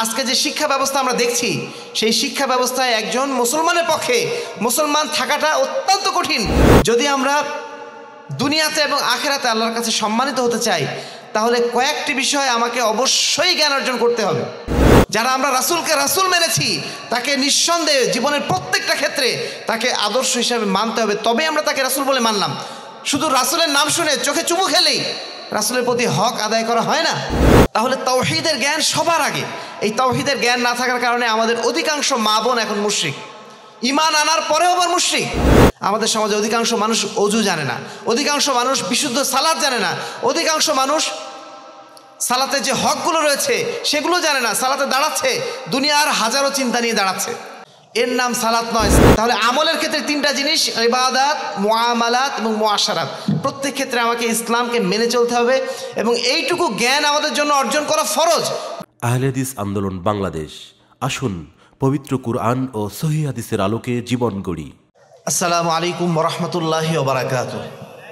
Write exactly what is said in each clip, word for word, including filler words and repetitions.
আজকে যে শিক্ষা ব্যবস্থা আমরা দেখছি, সেই শিক্ষা ব্যবস্থায় একজন মুসলমানের পক্ষে মুসলমান থাকাটা অত্যন্ত কঠিন। যদি আমরা দুনিয়াতে এবং আখেরাতে আল্লাহর কাছে সম্মানিত হতে চাই, তাহলে কয়েকটি বিষয় আমাকে অবশ্যই জ্ঞান অর্জন করতে হবে। যারা আমরা রাসূলকে রাসূল মেনেছি, তাকে নিঃসন্দেহে জীবনের প্রত্যেকটা ক্ষেত্রে তাকে আদর্শ হিসাবে মানতে হবে, তবে আমরা তাকে রাসূল বলে মানলাম। শুধু রাসূলের নাম শুনে চোখে চুমু খেলেই রাসূলের প্রতি হক আদায় করা হয় না। তাহলে তাওহীদের জ্ঞান সবার আগে। এই তাওহীদের জ্ঞান না থাকার কারণে আমাদের অধিকাংশ মা বোন এখন মুশরিক, ঈমান আনার পরেও আবার মুশরিক। আমাদের সমাজে অধিকাংশ মানুষ অজু জানে না, অধিকাংশ মানুষ বিশুদ্ধ সালাত জানে না, অধিকাংশ মানুষ সালাতে যে হকগুলো রয়েছে সেগুলো জানে না। সালাতে দাঁড়াচ্ছে দুনিয়ার হাজারো চিন্তা নিয়ে দাঁড়াচ্ছে, এর নাম সালাত নয়। তাহলে আমলের ক্ষেত্রে তিনটা জিনিস, ইবাদাত, মুআমালাত এবং মুআশারাত। প্রত্যেক ক্ষেত্রে আমাকে ইসলামকে মেনে চলতে হবে এবং এইটুকু জ্ঞান আমাদের জন্য অর্জন করা ফরজ। আহলে হাদিস আন্দোলন বাংলাদেশ, আসুন পবিত্র কুরআন ও সহিহ হাদিসের আলোকে জীবন গড়ি। আসসালামু আলাইকুম ওয়া রাহমাতুল্লাহি ওয়া বারাকাতুহু।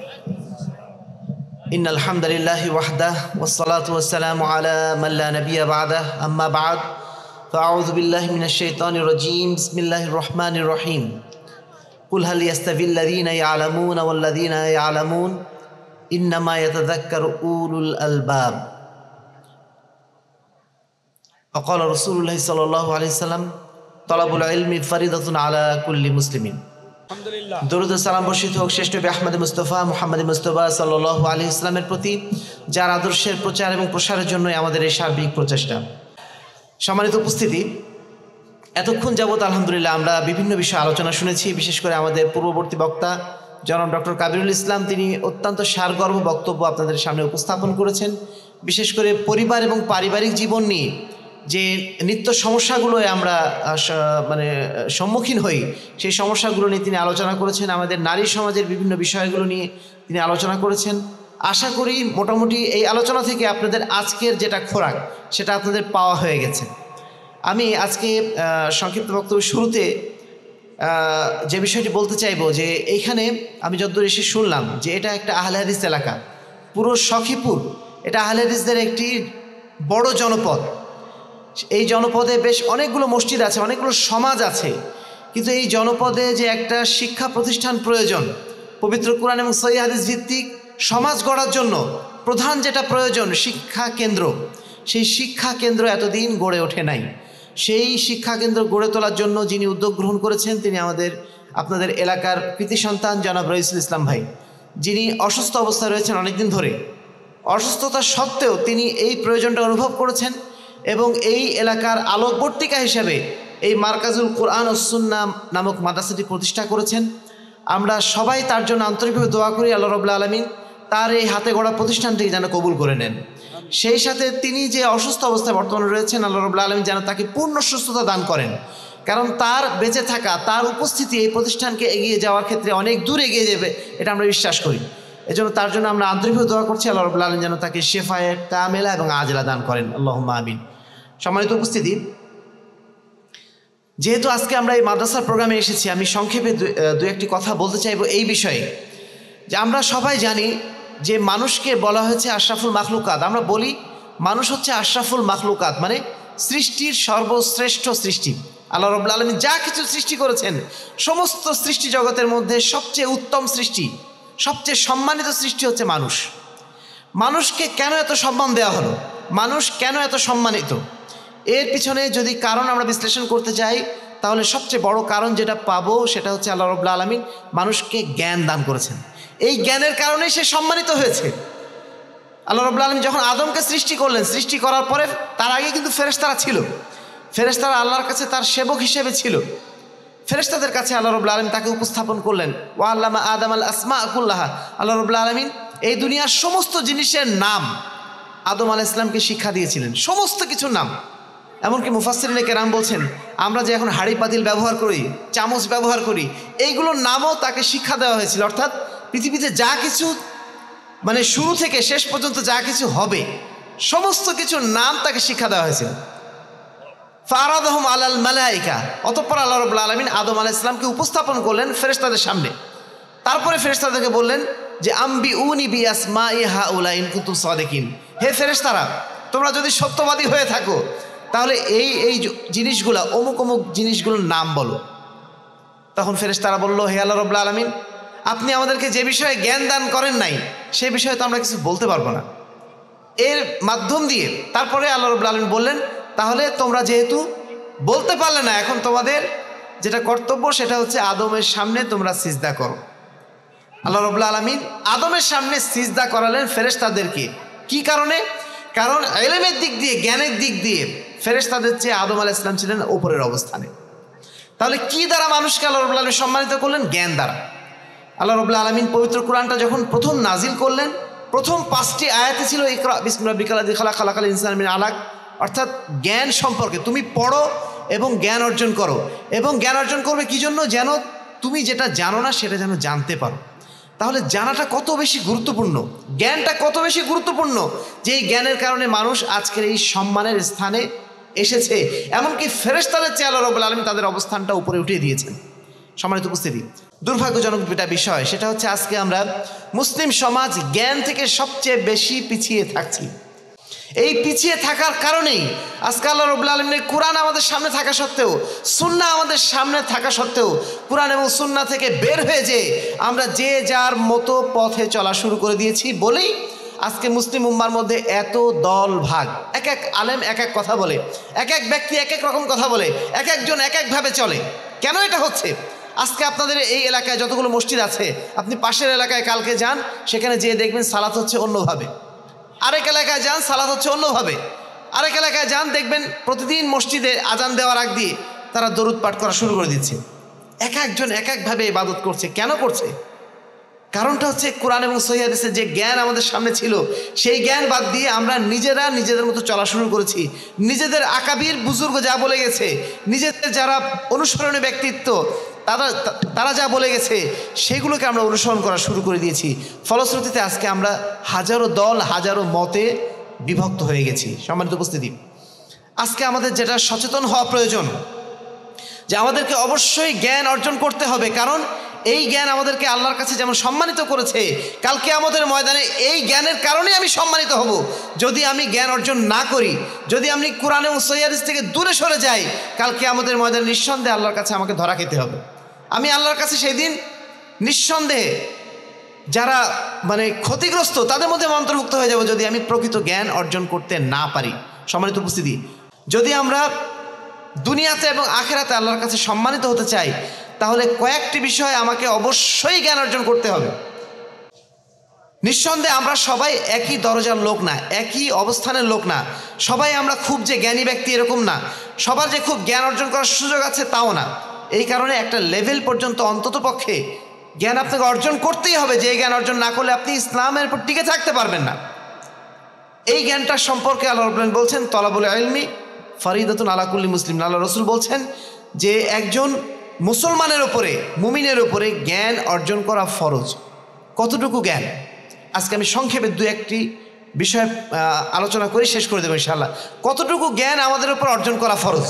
ইন্নাল হামদুলিল্লাহি ওয়াহদাহ ওয়াস সালাতু ওয়াস সালামু আলা মান লা নাবিয়্যা বা'দাহ, আম্মা বা'দ। ফাআউযু বিল্লাহি মিনাশ শাইতানির রাজীম। বিসমিল্লাহির রহমানির রহিম। কুল হাল ইয়াস্তাবিল লাযীনা ইয়ালামুনা ওয়াল লাযীনা লা ইয়ালামুন ইন্নামা ইয়াতাযাক্কারু উলুল আলবাব। وقال رسول الله صلى الله عليه وسلم طلب العلم فريضة على كل مسلم। দরুদ ও সালাম বর্ষিত হোক শ্রেষ্ঠ নবী আহমদ মুস্তাফা মুহাম্মদ মুস্তাফা সাল্লাল্লাহু আলাইহি ওয়াসাল্লামের প্রতি, যার আদর্শের প্রচার এবং প্রসারের জন্যই আমাদের এই সার্বিক প্রচেষ্টা। সম্মানিত উপস্থিতি, এতক্ষণ যাবৎ আলহামদুলিল্লাহ আমরা বিভিন্ন বিষয়ে আলোচনা শুনেছি। বিশেষ করে আমাদের পূর্ববর্তী বক্তা জনাব ডক্টর কাবিরুল ইসলাম, তিনি অত্যন্ত সারগর্ভ বক্তব্য আপনাদের সামনে উপস্থাপন করেছেন। বিশেষ করে পরিবার এবং পারিবারিক জীবন নিয়ে যে নিত্য সমস্যাগুলো আমরা মানে সম্মুখীন হই, সেই সমস্যাগুলো নিয়ে তিনি আলোচনা করেছেন। আমাদের নারী সমাজের বিভিন্ন বিষয়গুলো নিয়ে তিনি আলোচনা করেছেন। আশা করি মোটামুটি এই আলোচনা থেকে আপনাদের আজকের যেটা খোরাক সেটা আপনাদের পাওয়া হয়ে গেছে। আমি আজকে সংক্ষিপ্ত বক্তব্য শুরুতে যে বিষয়টি বলতে চাইব, যে এইখানে আমি যতদূর এসে শুনলাম যে এটা একটা আহলে হাদিস এলাকা, পুরো সখীপুর এটা আহলে হাদিসদের একটি বড় জনপদ। এই জনপদে বেশ অনেকগুলো মসজিদ আছে, অনেকগুলো সমাজ আছে, কিন্তু এই জনপদে যে একটা শিক্ষা প্রতিষ্ঠান প্রয়োজন, পবিত্র কোরআন এবং সহিহ হাদিস ভিত্তিক সমাজ গড়ার জন্য প্রধান যেটা প্রয়োজন শিক্ষা কেন্দ্র, সেই শিক্ষা কেন্দ্র এতদিন গড়ে ওঠে নাই। সেই শিক্ষা কেন্দ্র গড়ে তোলার জন্য যিনি উদ্যোগ গ্রহণ করেছেন তিনি আমাদের আপনাদের এলাকার কৃতি সন্তান জনাব রইসুল ইসলাম ভাই, যিনি অসুস্থ অবস্থায় রয়েছেন অনেকদিন ধরে। অসুস্থতা সত্ত্বেও তিনি এই প্রয়োজনটা অনুভব করেছেন এবং এই এলাকার আলোকবর্তিকা হিসাবে এই মারকাজুল কোরআন ও সুন্নাহ নামক মাদ্রাসাটি প্রতিষ্ঠা করেছেন। আমরা সবাই তার জন্য আন্তরিকভাবে দোয়া করি, আল্লাহ রাব্বুল আলামিন তার এই হাতে গড়া প্রতিষ্ঠানটিকে যেন কবুল করে নেন। সেই সাথে তিনি যে অসুস্থ অবস্থায় বর্তমানে রয়েছেন, আল্লাহ রাব্বুল আলামিন যেন তাকে পূর্ণ সুস্থতা দান করেন, কারণ তার বেঁচে থাকা, তার উপস্থিতি এই প্রতিষ্ঠানকে এগিয়ে যাওয়ার ক্ষেত্রে অনেক দূর এগিয়ে যাবে, এটা আমরা বিশ্বাস করি। এজন্য তার জন্য আমরা আন্তরিকভাবে দোয়া করছি, আল্লাহ রাব্বুল আলামিন যেন তাকে শেফায়ে কামেলা এবং আজলা দান করেন, আল্লাহুম্মা আমিন। সম্মানিত উপস্থিতি, যেহেতু আজকে আমরা এই মাদ্রাসার প্রোগ্রামে এসেছি, আমি সংক্ষেপে দু একটি কথা বলতে চাইব এই বিষয়ে। যে আমরা সবাই জানি যে মানুষকে বলা হয়েছে আশরাফুল মাখলুকাত। আমরা বলি মানুষ হচ্ছে আশরাফুল মাখলুকাত, মানে সৃষ্টির সর্বশ্রেষ্ঠ সৃষ্টি। আল্লাহ রাব্বুল আলামিন যা কিছু সৃষ্টি করেছেন, সমস্ত সৃষ্টি জগতের মধ্যে সবচেয়ে উত্তম সৃষ্টি, সবচেয়ে সম্মানিত সৃষ্টি হচ্ছে মানুষ। মানুষকে কেন এত সম্মান দেওয়া হলো, মানুষ কেন এত সম্মানিত, এর পিছনে যদি কারণ আমরা বিশ্লেষণ করতে যাই, তাহলে সবচেয়ে বড় কারণ যেটা পাবো সেটা হচ্ছে আল্লাহ রাব্বুল আলামিন মানুষকে জ্ঞান দান করেছেন। এই জ্ঞানের কারণেই সে সম্মানিত হয়েছে। আল্লাহ রাব্বুল আলামিন যখন আদমকে সৃষ্টি করলেন, সৃষ্টি করার পরে তার আগে কিন্তু ফেরেশতারা ছিল। ফেরেশতারা আল্লাহর কাছে তার সেবক হিসেবে ছিল। ফেরেশতাদের কাছে আল্লাহ রাব্বুল আলামিন তাকে উপস্থাপন করলেন। ওয়া আল্লামা আদম আল আসমা কুল্লাহা। আল্লাহ রাব্বুল আলামিন এই দুনিয়ার সমস্ত জিনিসের নাম আদম আলাইহিস সালামকে শিক্ষা দিয়েছিলেন, সমস্ত কিছুর নাম। এমনকি মুফাসসিরিনে কেরাম বলছেন, আমরা যে এখন হাঁড়ি পাতিল ব্যবহার করি, চামচ ব্যবহার করি, এইগুলোর নামও তাকে শিক্ষা দেওয়া হয়েছিল। অর্থাৎ পৃথিবীতে যা কিছু মানে শুরু থেকে শেষ পর্যন্ত যা কিছু হবে, সমস্ত কিছুর নাম তাকে শিক্ষা দেওয়া হয়েছিল। ফারাদাহুম আলাল মালাইকা। অতঃপর আল্লাহ রাব্বুল আলামিন আদম আলাইহিস সালামকে উপস্থাপন করলেন ফেরেশতাদের সামনে। তারপরে ফেরেশতাদেরকে বললেন যে আম্বিউনি বিআসমাই হাউলা ইন কুনতুম সাদিকিন। হে ফেরেশতারা, তোমরা যদি সত্যবাদী হয়ে থাকো তাহলে এই এই জিনিসগুলা অমুক অমুক জিনিসগুলোর নাম বলো। তখন ফেরেশতারা বলল, হে আল্লাহ রাব্বুল আলামিন, আপনি আমাদেরকে যে বিষয়ে জ্ঞান দান করেন নাই সে বিষয়ে তো আমরা কিছু বলতে পারবো না। এর মাধ্যম দিয়ে তারপরে আল্লাহ রাব্বুল আলামিন বললেন, তাহলে তোমরা যেহেতু বলতে পারলে না, এখন তোমাদের যেটা কর্তব্য সেটা হচ্ছে আদমের সামনে তোমরা সিজদা করো। আল্লাহ রাব্বুল আলামিন আদমের সামনে সিজদা করালেন ফেরেশতাদেরকে। কি কারণে? কারণ ইলমের দিক দিয়ে, জ্ঞানের দিক দিয়ে ফেরেশতাদের চেয়ে আদম আলাইহিস সালাম ছিলেন উপরের অবস্থানে। তাহলে কি দ্বারা মানুষকে আল্লাহ রাব্বুল আলামিন সম্মানিত করলেন? জ্ঞান দ্বারা। আল্লাহ রাব্বুল আলামিন পবিত্র কোরআনটা যখন প্রথম নাজিল করলেন, প্রথম পাঁচটি আয়াতে ছিল ইকরা বিসমি রাব্বিকাল লাযী খালাক, খালাকাল ইনসানা মিন আলাক, অর্থাৎ জ্ঞান সম্পর্কে। তুমি পড়ো এবং জ্ঞান অর্জন করো, এবং জ্ঞান অর্জন করবে কি জন্য? যেন তুমি যেটা জানো না সেটা যেন জানতে পারো। তাহলে জানাটা কত বেশি গুরুত্বপূর্ণ, জ্ঞানটা কত বেশি গুরুত্বপূর্ণ, যে এই জ্ঞানের কারণে মানুষ আজকের এই সম্মানের স্থানে এসেছে। এমনকি ফেরেশতাদের চেয়ে আল্লাহ রাব্বুল আলামিন তাদের অবস্থানটা উপরে উঠিয়ে দিয়েছেন। সম্মানিত উপস্থিতি, দুর্ভাগ্যজনক যেটা বিষয় সেটা হচ্ছে আজকে আমরা মুসলিম সমাজ জ্ঞান থেকে সবচেয়ে বেশি পিছিয়ে থাকছি। এই পিছিয়ে থাকার কারণেই আজকে আল্লাহ রাব্বুল আলামিনের কোরআন আমাদের সামনে থাকা সত্ত্বেও, সুন্নাহ আমাদের সামনে থাকা সত্ত্বেও, কোরআন এবং সুন্নাহ থেকে বের হয়ে যে আমরা যে যার মতো পথে চলা শুরু করে দিয়েছি বলেই আজকে মুসলিম উম্মার মধ্যে এত দল ভাগ। এক এক আলেম এক এক কথা বলে, এক এক ব্যক্তি এক এক রকম কথা বলে, এক একজন এক একভাবে চলে। কেন এটা হচ্ছে? আজকে আপনাদের এই এলাকায় যতগুলো মসজিদ আছে, আপনি পাশের এলাকায় কালকে যান, সেখানে যেয়ে দেখবেন সালাত হচ্ছে অন্যভাবে। আরেক এলাকায় যান, সালাত হচ্ছে অন্যভাবে। আরেক এলাকায় যান, দেখবেন প্রতিদিন মসজিদে আজান দেওয়ার আগ দিয়ে তারা দরুদ পাঠ করা শুরু করে দিচ্ছে। এক একজন এক একভাবে ইবাদত করছে। কেন করছে? কারণটা হচ্ছে কোরআন এবং সহিহ হাদিসের যে জ্ঞান আমাদের সামনে ছিল, সেই জ্ঞান বাদ দিয়ে আমরা নিজেরা নিজেদের মতো চলা শুরু করেছি। নিজেদের আকাবির বুজুর্গ যা বলে গেছে, নিজেদের যারা অনুসরণীয় ব্যক্তিত্ব তারা তারা যা বলে গেছে সেগুলোকে আমরা অনুসরণ করা শুরু করে দিয়েছি। ফলশ্রুতিতে আজকে আমরা হাজারো দল, হাজারো মতে বিভক্ত হয়ে গেছি। সম্মানিত উপস্থিতি, আজকে আমাদের যেটা সচেতন হওয়া প্রয়োজন, যে আমাদেরকে অবশ্যই জ্ঞান অর্জন করতে হবে। কারণ এই জ্ঞান আমাদেরকে আল্লাহর কাছে যেমন সম্মানিত করেছে, কালকে আমাদের ময়দানে এই জ্ঞানের কারণে আমি সম্মানিত হব। যদি আমি জ্ঞান অর্জন না করি, যদি আমি কোরআন এবং সহিহ হাদিস থেকে দূরে সরে যাই, কালকে আমাদের ময়দানে নিঃসন্দেহে আল্লাহর কাছে আমাকে ধরা খেতে হবে। আমি আল্লাহর কাছে সেই দিন নিঃসন্দেহে যারা মানে ক্ষতিগ্রস্ত তাদের মধ্যে অন্তর্ভুক্ত হয়ে যাব, যদি আমি প্রকৃত জ্ঞান অর্জন করতে না পারি। সম্মানিত উপস্থিতি, যদি আমরা দুনিয়াতে এবং আখিরাতে আল্লাহর কাছে সম্মানিত হতে চাই, তাহলে কয়েকটি বিষয় আমাকে অবশ্যই জ্ঞান অর্জন করতে হবে। নিঃসন্দেহে আমরা সবাই একই দরজার লোক না, একই অবস্থানের লোক না। সবাই আমরা খুব যে জ্ঞানী ব্যক্তি এরকম না, সবার যে খুব জ্ঞান অর্জন করার সুযোগ আছে তাও না। এই কারণে একটা লেভেল পর্যন্ত অন্তত পক্ষে জ্ঞান আপনাকে অর্জন করতেই হবে, যে জ্ঞান অর্জন না করলে আপনি ইসলামের উপর টিকে থাকতে পারবেন না। এই জ্ঞানটা সম্পর্কে আল্লাহ রাব্বুল আলামিন বলছেন, তলাবুল ইলমি ফারিদাতুন আলা কুল্লি মুসলিম। আল্লাহ রাসূল বলছেন যে একজন মুসলমানের উপরে, মুমিনের উপরে জ্ঞান অর্জন করা ফরজ। কতটুকু জ্ঞান? আজকে আমি সংক্ষেপে দু একটি বিষয় আলোচনা করে শেষ করে দেবো ইনশাআল্লাহ। কতটুকু জ্ঞান আমাদের উপর অর্জন করা ফরজ?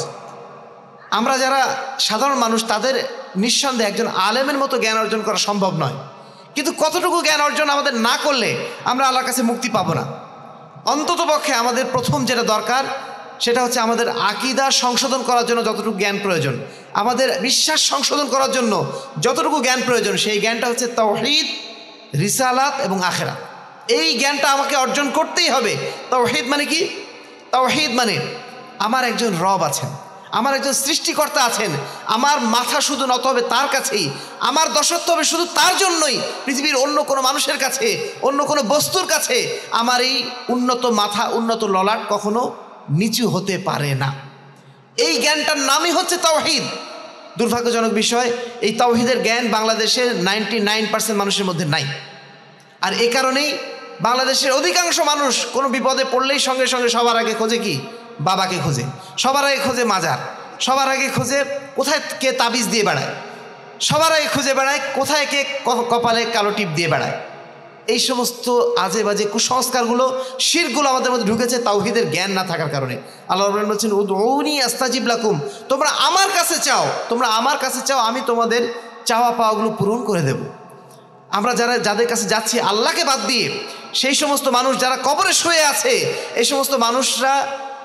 আমরা যারা সাধারণ মানুষ, তাদের নিঃসন্দেহে একজন আলেমের মতো জ্ঞান অর্জন করা সম্ভব নয়। কিন্তু কতটুকু জ্ঞান অর্জন আমাদের না করলে আমরা আল্লাহর কাছে মুক্তি পাবো না। অন্তত পক্ষে আমাদের প্রথম যেটা দরকার সেটা হচ্ছে আমাদের আকীদা সংশোধন করার জন্য যতটুকু জ্ঞান প্রয়োজন, আমাদের বিশ্বাস সংশোধন করার জন্য যতটুকু জ্ঞান প্রয়োজন, সেই জ্ঞানটা হচ্ছে তাওহীদ, রিসালাত এবং আখিরাত। এই জ্ঞানটা আমাকে অর্জন করতেই হবে। তাওহীদ মানে কি? তাওহীদ মানে আমার একজন রব আছেন, আমার একজন সৃষ্টিকর্তা আছেন, আমার মাথা শুধু নত হবে তার কাছেই, আমার দশত্ব হবে শুধু তার জন্যই। পৃথিবীর অন্য কোনো মানুষের কাছে, অন্য কোনো বস্তুর কাছে আমার এই উন্নত মাথা, উন্নত ললাট কখনো নিচু হতে পারে না। এই জ্ঞানটার নামই হচ্ছে তাওহীদ। দুর্ভাগ্যজনক বিষয়, এই তাওহীদের জ্ঞান বাংলাদেশের নাইনটি নাইন পার্সেন্ট মানুষের মধ্যে নাই। আর এ কারণেই বাংলাদেশের অধিকাংশ মানুষ কোনো বিপদে পড়লেই সঙ্গে সঙ্গে সবার আগে খোঁজে কি? বাবাকে খোঁজে, সবার আগে খোঁজে মাজার, সবার আগে খোঁজে কোথায় কে তাবিজ দিয়ে বেড়ায়, সবার আগে খুঁজে বেড়ায় কোথায় কে কপালে কালো টিপ দিয়ে বেড়ায়। এই সমস্ত আজে বাজে কুসংস্কারগুলো, শিরকগুলো আমাদের মধ্যে ঢুকেছে তাওহীদের জ্ঞান না থাকার কারণে। আল্লাহ রাব্বুল আলামিন বলছেন, উদউনি আস্তাজিব লাকুম, তোমরা আমার কাছে চাও, তোমরা আমার কাছে চাও, আমি তোমাদের চাওয়া পাওয়াগুলো পূরণ করে দেব। আমরা যারা যাদের কাছে যাচ্ছি আল্লাহকে বাদ দিয়ে, সেই সমস্ত মানুষ যারা কবরে শুয়ে আছে, এই সমস্ত মানুষরা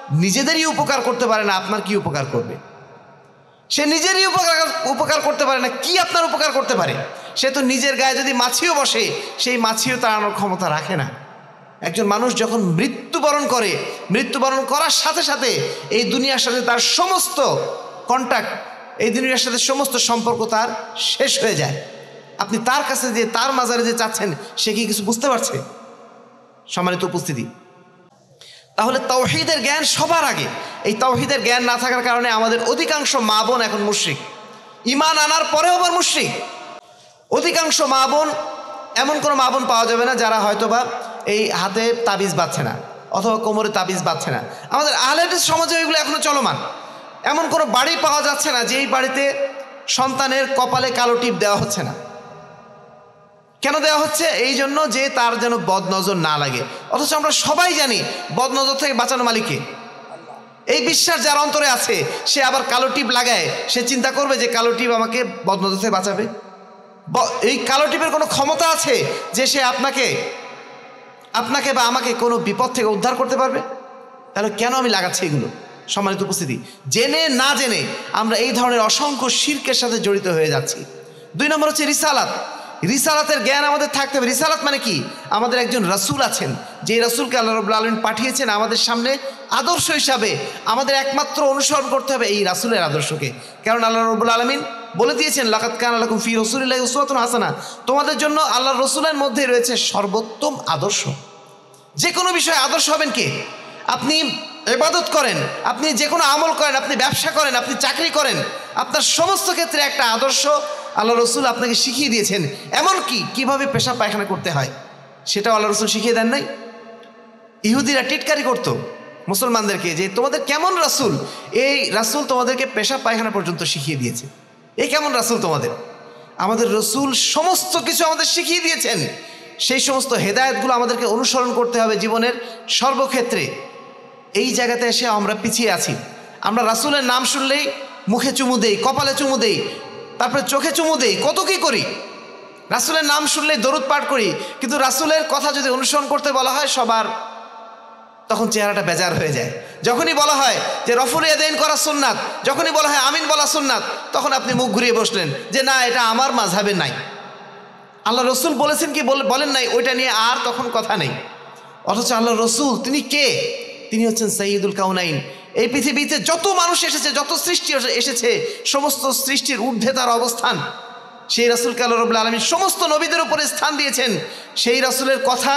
নিজেদেরই উপকার করতে পারে না, আপনার কি উপকার করবে? সে নিজেরই উপকার উপকার করতে পারে না, কি আপনার উপকার করতে পারে? সে তো নিজের গায়ে যদি মাছিও বসে, সেই মাছিও তাড়ানোর ক্ষমতা রাখে না। একজন মানুষ যখন মৃত্যুবরণ করে, মৃত্যুবরণ করার সাথে সাথে এই দুনিয়ার সাথে তার সমস্ত কন্ট্যাক্ট, এই দুনিয়ার সাথে সমস্ত সম্পর্ক তার শেষ হয়ে যায়। আপনি তার কাছে যে, তার মাজারে যে চাচ্ছেন, সে কি কিছু বুঝতে পারছে? সম্মানিত উপস্থিতি, তাহলে তাওহীদের জ্ঞান সবার আগে। এই তাওহীদের জ্ঞান না থাকার কারণে আমাদের অধিকাংশ মা বোন এখন মুশরিক, ঈমান আনার পরেও আবার মুশরিক। অধিকাংশ মা বোন, এমন কোনো মা বোন পাওয়া যাবে না যারা হয়তোবা এই হাতে তাবিজ বাঁধছে না অথবা কোমরে তাবিজ বাঁধছে না। আমাদের আহলে হাদিস সমাজে এগুলো এখনো চলমান। এমন কোনো বাড়ি পাওয়া যাচ্ছে না যেই বাড়িতে সন্তানের কপালে কালো টিপ দেওয়া হচ্ছে না। কেন দেওয়া হচ্ছে? এই জন্য যে তার যেন বদনজর না লাগে। অথচ আমরা সবাই জানি বদনজর থেকে বাঁচানো মালিককে। এই বিশ্বাস যার অন্তরে আছে, সে আবার কালো টিপ লাগায়, সে চিন্তা করবে যে কালো টিপ আমাকে বদনজর থেকে বাঁচাবে? এই কালো টিপের কোনো ক্ষমতা আছে যে সে আপনাকে আপনাকে বা আমাকে কোনো বিপদ থেকে উদ্ধার করতে পারবে? তাহলে কেন আমি লাগাচ্ছি এগুলো? সম্মানিত উপস্থিতি, জেনে না জেনে আমরা এই ধরনের অসংখ্য শিরকের সাথে জড়িত হয়ে যাচ্ছি। দুই নম্বর হচ্ছে রিসালাত। রিসালাতের জ্ঞান আমাদের থাকতে হবে। রিসালাত মানে কি? আমাদের একজন রাসূল আছেন, যে রাসূলকে আল্লাহ রাব্বুল আলামিন পাঠিয়েছেন আমাদের সামনে আদর্শ হিসাবে। আমাদের একমাত্র অনুসরণ করতে হবে এই রাসূলের আদর্শকে। কারণ আল্লাহ রাব্বুল আলামিন বলে দিয়েছেন, লাকাদ কানা লাকুম ফি রাসূলিল্লাহি উসওয়াতুন হাসানাহ, তোমাদের জন্য আল্লাহর রাসূলের মধ্যে রয়েছে সর্বোত্তম আদর্শ। যে কোনো বিষয়ে আদর্শ হবেন কে? আপনি ইবাদত করেন, আপনি যে কোনো আমল করেন, আপনি ব্যবসা করেন, আপনি চাকরি করেন, আপনার সমস্ত ক্ষেত্রে একটা আদর্শ আল্লাহ রসুল আপনাকে শিখিয়ে দিয়েছেন। এমনকি কিভাবে পেশাব পায়খানা করতে হয় সেটাও আল্লাহ রসুল শিখিয়ে দেন নাই? ইহুদিরা টিটকারি করতো মুসলমানদেরকে যে তোমাদের কেমন রাসূল, এই রাসূল তোমাদেরকে পেশাব পায়খানা পর্যন্ত শিখিয়ে দিয়েছে। এই কেমন রাসূল তোমাদের? আমাদের রসুল সমস্ত কিছু আমাদের শিখিয়ে দিয়েছেন। সেই সমস্ত হেদায়েতগুলো আমাদেরকে অনুসরণ করতে হবে জীবনের সর্বক্ষেত্রে। এই জায়গাতে এসে আমরা পিছিয়ে আছি। আমরা রাসূলের নাম শুনলেই মুখে চুমু দেই, কপালে চুমু দেই, তারপরে চোখে চুমু দেই, কত কী করি। রাসূলের নাম শুনলেই দরুদ পাঠ করি, কিন্তু রাসূলের কথা যদি অনুসরণ করতে বলা হয় সবার তখন চেহারাটা বেজার হয়ে যায়। যখনই বলা হয় যে রফুল ইয়াদাইন করা সুন্নাত, যখনই বলা হয় আমিন বলা সুন্নাত, তখন আপনি মুখ ঘুরিয়ে বসলেন যে না, এটা আমার মাযহাবে নাই। আল্লাহ রসুল বলেছেন কি বলেন নাই, ওইটা নিয়ে আর তখন কথা নেই। অথচ আল্লাহ রসুল তিনি কে? তিনি হচ্ছেন সাইয়্যিদুল কাউনাইন। এই পৃথিবীতে যত মানুষ এসেছে, যত সৃষ্টি এসেছে, সমস্ত সৃষ্টির ঊর্ধ্বে তার অবস্থান। সেই রাসূলকে আল্লাহ রাব্বুল আলামিন সমস্ত নবীদের উপরে স্থান দিয়েছেন। সেই রাসূলের কথা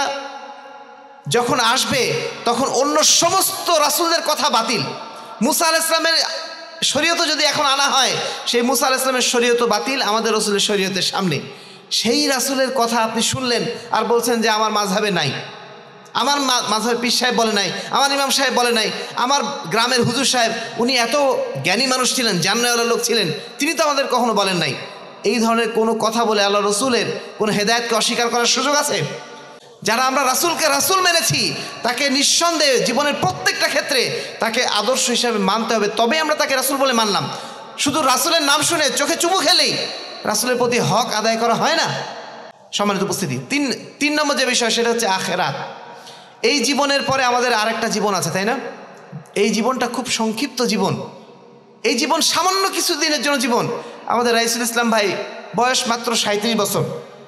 যখন আসবে তখন অন্য সমস্ত রাসূলদের কথা বাতিল। মুসা আলাইহিস সালামের শরীয়ত যদি এখন আনা হয়, সেই মুসা আলাইহিস সালামের শরীয়ত বাতিল আমাদের রাসূলের শরীয়তের সামনে। সেই রাসূলের কথা আপনি শুনলেন আর বলছেন যে আমার মাযহাবে নাই, আমার মাযহাবে পীর সাহেব বলে নাই, আমার ইমাম সাহেব বলে নাই, আমার গ্রামের হুজুর সাহেব উনি এত জ্ঞানী মানুষ ছিলেন, জান্নাতওয়ালা লোক ছিলেন, তিনি তো আমাদের কখনো বলেন নাই। এই ধরনের কোনো কথা বলে আল্লাহ রসুলের কোনো হেদায়েতকে অস্বীকার করার সুযোগ আছে? যারা আমরা রাসূলকে রাসূল মেনেছি, তাকে নিঃসন্দেহে জীবনের প্রত্যেকটা ক্ষেত্রে তাকে আদর্শ হিসাবে মানতে হবে, তবে আমরা তাকে রাসূল বলে মানলাম। শুধু রাসূলের নাম শুনে চোখে চুমু খেলেই রাসূলের প্রতি হক আদায় করা হয় না। সম্মানিত উপস্থিতি, তিন তিন নম্বর যে বিষয় সেটা হচ্ছে আখিরাত। এই জীবনের পরে আমাদের আরেকটা জীবন আছে, তাই না? এই জীবনটা খুব সংক্ষিপ্ত জীবন। এই জীবন সামান্য কিছু দিনের জন্য জীবন। আমাদের রাইসুল ইসলাম ভাই বয়স মাত্র সাঁত্রিশ বছর,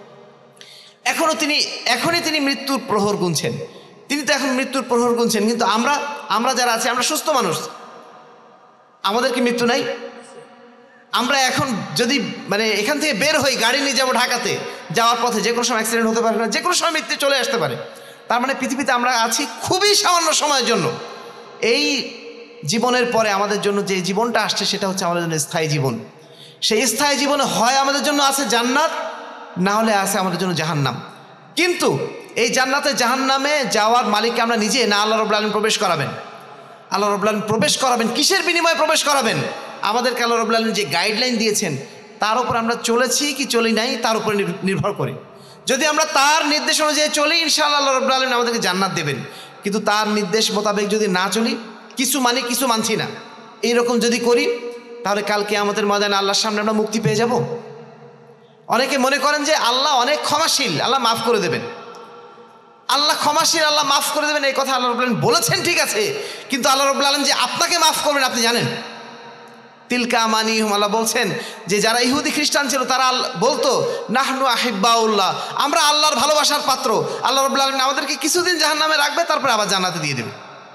এখনও তিনি এখনই তিনি মৃত্যুর প্রহর গুনছেন। তিনি তো এখন মৃত্যুর প্রহর গুনছেন, কিন্তু আমরা আমরা যারা আছি, আমরা সুস্থ মানুষ, আমাদের কি মৃত্যু নাই? আমরা এখন যদি মানে এখান থেকে বের হই, গাড়ি নিয়ে যাবো ঢাকাতে, যাওয়ার পথে যে কোনো সময় অ্যাক্সিডেন্ট হতে পারে না, যে কোনো সময় মৃত্যু চলে আসতে পারে। তার মানে পৃথিবীতে আমরা আছি খুবই সামান্য সময়ের জন্য। এই জীবনের পরে আমাদের জন্য যে জীবনটা আসছে সেটা হচ্ছে আমাদের জন্য স্থায়ী জীবন। সেই স্থায়ী জীবনে হয় আমাদের জন্য আছে জান্নাত, না হলে আছে আমাদের জন্য জাহান্নাম। কিন্তু এই জান্নাতে জাহান্নামে যাওয়ার মালিককে আমরা নিজে না, আল্লাহ রাব্বুল আলামিন প্রবেশ করাবেন। আল্লাহ রাব্বুল আলামিন প্রবেশ করাবেন, কিসের বিনিময়ে প্রবেশ করাবেন? আমাদেরকে আল্লাহ রাব্বুল আলামিন যে গাইডলাইন দিয়েছেন তার উপর আমরা চলেছি কি চলি নাই তার উপরে নির্ভর করে। যদি আমরা তার নির্দেশ অনুযায়ী চলি, ইনশাআল্লাহ আল্লাহ রাব্বুল আলামিন আমাদেরকে জান্নাত দেবেন। কিন্তু তার নির্দেশ মোতাবেক যদি না চলি, কিছু মানি কিছু মানছি না, এইরকম যদি করি, তাহলে কাল কিয়ামতের ময়দানে আল্লাহর সামনে আমরা মুক্তি পেয়ে যাব। অনেকে মনে করেন যে আল্লাহ অনেক ক্ষমাশীল, আল্লাহ মাফ করে দেবেন। আল্লাহ ক্ষমাশীল, আল্লাহ মাফ করে দেবেন, এই কথা আল্লাহ রাব্বুল আলামিন বলেছেন, ঠিক আছে, কিন্তু আল্লাহ রাব্বুল আলামিন যে আপনাকে মাফ করবেন আপনি জানেন? তিলকা আমানিহুম, আল্লাহ বলছেন যে যারা ইহুদি খ্রিস্টান ছিল তারা বলতো নাহনু আহিব্বাউল্লাহ, আমরা আল্লাহর ভালোবাসার পাত্র, আল্লাহ রাব্বুল আলামিন আমাদেরকে কিছুদিন জাহান্নামে রাখবে, তারপরে আবার জান্নাতে দিয়ে দেবে।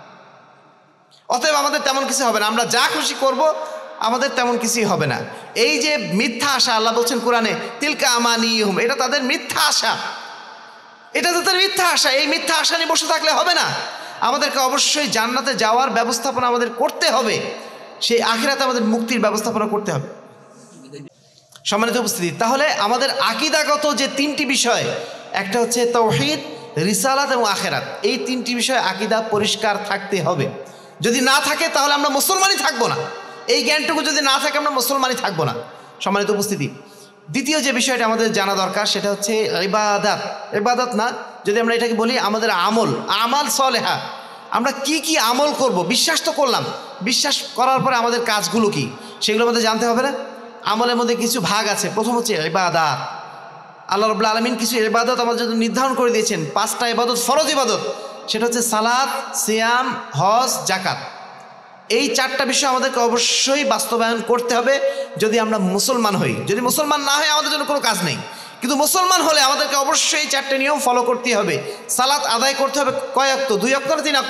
অতএব আমাদের তেমন কিছু হবে না, আমরা যা খুশি করব, আমাদের তেমন কিছুই হবে না। এই যে মিথ্যা আশা, আল্লাহ বলছেন কোরআনে তিলকা আমানিহুম, এটা তাদের মিথ্যা আশা, এটা তাদের মিথ্যা আশা। এই মিথ্যা আশা নিয়ে বসে থাকলে হবে না, আমাদেরকে অবশ্যই জান্নাতে যাওয়ার ব্যবস্থাপনা আমাদের করতে হবে, সেই আখিরাতে আমাদের মুক্তির ব্যবস্থাপনা করতে হবে। সম্মানিত উপস্থিতি, তাহলে আমাদের আকীদাগত যে তিনটি বিষয়, একটা হচ্ছে তাওহীদ, রিসালাত এবং আখিরাত, এই তিনটি বিষয় আকীদা পরিষ্কার থাকতে হবে। যদি না থাকে তাহলে আমরা মুসলমানই থাকবো না, এই জ্ঞানটুকু যদি না থাকে আমরা মুসলমানই থাকবো না। সম্মানিত উপস্থিতি, দ্বিতীয় যে বিষয়টা আমাদের জানা দরকার সেটা হচ্ছে ইবাদত। ইবাদত না, যদি আমরা এটাকে বলি আমাদের আমল, আমাল সলেহা, আমরা কি কি আমল করব, বিশ্বাস তো করলাম, বিশ্বাস করার পরে আমাদের কাজগুলো কি সেগুলো আমাদের জানতে হবে না? আমলের মধ্যে কিছু ভাগ আছে, প্রথম হচ্ছে ইবাদত। আল্লাহ রাব্বুল আলামিন কিছু ইবাদত আমাদের জন্য নির্ধারণ করে দিয়েছেন, পাঁচটা ইবাদত, ফরজ ইবাদত, সেটা হচ্ছে সালাত, সিয়াম, হজ, জাকাত। এই চারটা বিষয় আমাদেরকে অবশ্যই বাস্তবায়ন করতে হবে যদি আমরা মুসলমান হই। যদি মুসলমান না হয় আমাদের জন্য কোনো কাজ নেই, কিন্তু মুসলমান হলে আমাদেরকে অবশ্যই এই চারটে নিয়ম ফলো করতে হবে। সালাত আদায় করতে হবে কয় ওয়াক্ত? দুই ওয়াক্ত না তিন ওয়াক্ত?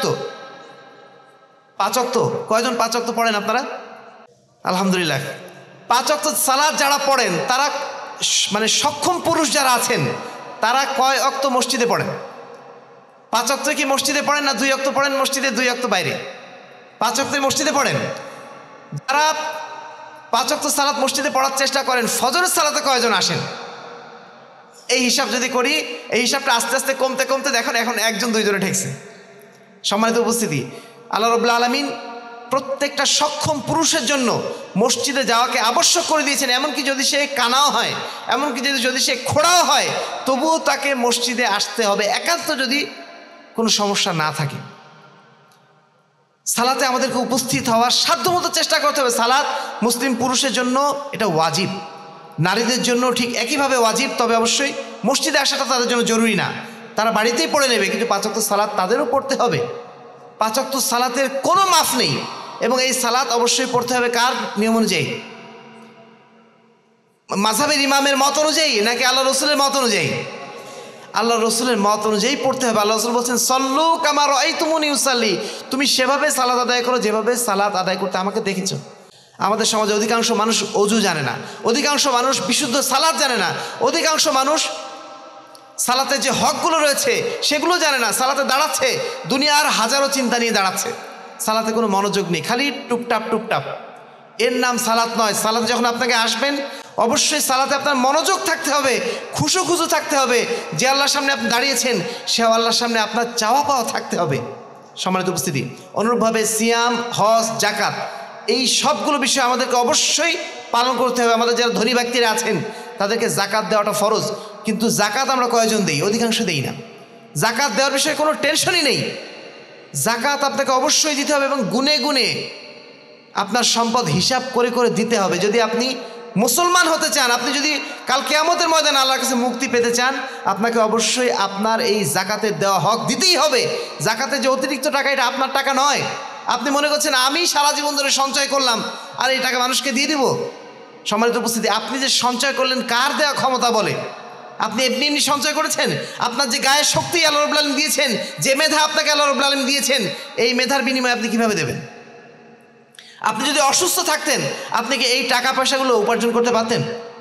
পাঁচ ওয়াক্ত। কয়জন পাঁচ ওয়াক্ত পড়েন আপনারা? আলহামদুলিল্লাহ। পাঁচ ওয়াক্ত সালাত যারা পড়েন তারা মানে সক্ষম পুরুষ যারা আছেন তারা কয় ওয়াক্ত মসজিদে পড়েন? পাঁচ ওয়াক্ত কি মসজিদে পড়েন না দুই ওয়াক্ত পড়েন মসজিদে, দুই ওয়াক্ত বাইরে? পাঁচ ওয়াক্ত মসজিদে পড়েন। যারা পাঁচ ওয়াক্ত সালাত মসজিদে পড়ার চেষ্টা করেন, ফজরের সালাতে কয়জন আসেন? এই হিসাব যদি করি, এই হিসাবটা আস্তে আস্তে কমতে কমতে দেখেন এখন একজন দুইজনে ঠেকছে। সম্মানিত উপস্থিতি, আল্লাহ রাব্বুল আলামিন প্রত্যেকটা সক্ষম পুরুষের জন্য মসজিদে যাওয়াকে আবশ্যক করে দিয়েছেন। এমনকি যদি সে কানাও হয়, এমনকি যদি যদি সে খোড়াও হয়, তবুও তাকে মসজিদে আসতে হবে, একান্ত যদি কোনো সমস্যা না থাকে। সালাতে আমাদেরকে উপস্থিত হওয়ার সাধ্যমতো চেষ্টা করতে হবে। সালাত মুসলিম পুরুষের জন্য এটা ওয়াজিব, নারীদের জন্য ঠিক একইভাবে ওয়াজিব, তবে অবশ্যই মসজিদে আসাটা তাদের জন্য জরুরি না, তারা বাড়িতেই পড়ে নেবে, কিন্তু পাঁচ ওয়াক্ত সালাত তাদেরও পড়তে হবে। পাঁচ ওয়াক্ত সালাতের কোনো মাফ নেই, এবং এই সালাত অবশ্যই পড়তে হবে কার নিয়ম অনুযায়ী? মাযহাবের ইমামের মত অনুযায়ী নাকি আল্লাহ রসুলের মত অনুযায়ী? আল্লাহ রসুলের মত অনুযায়ী পড়তে হবে। আল্লাহ রসুল বলছেন সল্লু কামা রাআইতুমুনি উসাল্লি, তুমি সেভাবে সালাত আদায় করো যেভাবে সালাত আদায় করতে আমাকে দেখেছো। আমাদের সমাজে অধিকাংশ মানুষ অজু জানে না, অধিকাংশ মানুষ বিশুদ্ধ সালাত জানে না, অধিকাংশ মানুষ সালাতের যে হকগুলো রয়েছে সেগুলো জানে না, সালাতে দাঁড়াচ্ছে দুনিয়ার হাজারো চিন্তা নিয়ে দাঁড়াচ্ছে, সালাতে কোনো মনোযোগ নেই, খালি টুপটাপ টুপটাপ। এর নাম সালাত নয়। সালাতে যখন আপনাকে আসবেন অবশ্যই সালাতে আপনার মনোযোগ থাকতে হবে, খুশু খুশু থাকতে হবে, যে আল্লাহর সামনে আপনি দাঁড়িয়েছেন সে আল্লাহর সামনে আপনার চাওয়া পাওয়া থাকতে হবে। সম্মানিত উপস্থিতি, অনুরূপভাবে সিয়াম, হজ, জাকাত, এই সবগুলো বিষয় আমাদেরকে অবশ্যই পালন করতে হবে। আমাদের যারা ধনী ব্যক্তিরা আছেন তাদেরকে জাকাত দেওয়াটা ফরজ, কিন্তু জাকাত আমরা কয়জন দেই? অধিকাংশ দেই না। জাকাত দেওয়ার বিষয়ে কোনো টেনশনই নেই, জাকাত আপনাকে অবশ্যই দিতে হবে এবং গুনে গুনে আপনার সম্পদ হিসাব করে করে দিতে হবে। যদি আপনি মুসলমান হতে চান, আপনি যদি কাল কিয়ামতের ময়দানে আল্লাহর কাছে মুক্তি পেতে চান, আপনাকে অবশ্যই আপনার এই জাকাতের দেওয়া হক দিতেই হবে। জাকাতের যে অতিরিক্ত টাকা, এটা আপনার টাকা নয়। আপনি মনে করছেন আমি সারা জীবন ধরে সঞ্চয় করলাম আর এই টাকা মানুষকে দিয়ে দিব। সম্মানিত উপস্থিতি, আপনি যে সঞ্চয় করলেন কার দেওয়া ক্ষমতা বলে? আপনি এমনি এমনি সঞ্চয় করেছেন? আপনার যে গায়ের শক্তি আল্লাহ রাব্বুল আলামিন দিয়েছেন, যে মেধা আপনাকে আল্লাহ রাব্বুল আলামিন দিয়েছেন, এই মেধার বিনিময়ে আপনি কিভাবে দেবেন? আপনি যদি অসুস্থ থাকতেন আপনি কি এই টাকা পয়সাগুলো উপার্জন করতে পারতেন?